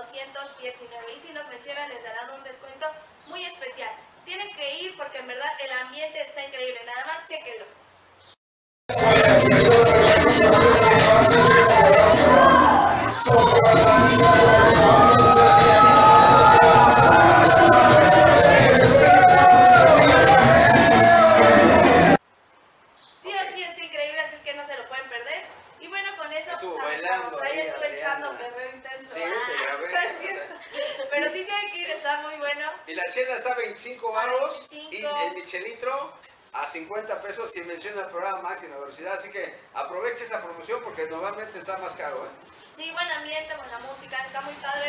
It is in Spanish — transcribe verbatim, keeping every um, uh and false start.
doscientos diecinueve. Y si nos mencionan, les darán un descuento muy especial. Tienen que ir porque en verdad el ambiente está increíble. Nada más chéquenlo. Sí o sí está increíble, así es que no se lo pueden perder. Y bueno, con eso estuvo bailando, ahí ahí, estuve echando Adriana. perreo intenso. Sí, te grabé. Ah, es cierto. Pero sí tiene que ir, está muy bueno. Y la chela está a veinticinco varos y veinticinco. el michelitro a cincuenta pesos si menciona el programa máxima velocidad. Así que aproveche esa promoción porque normalmente está más caro, ¿eh? Sí, buen ambiente, buena música, está muy padre.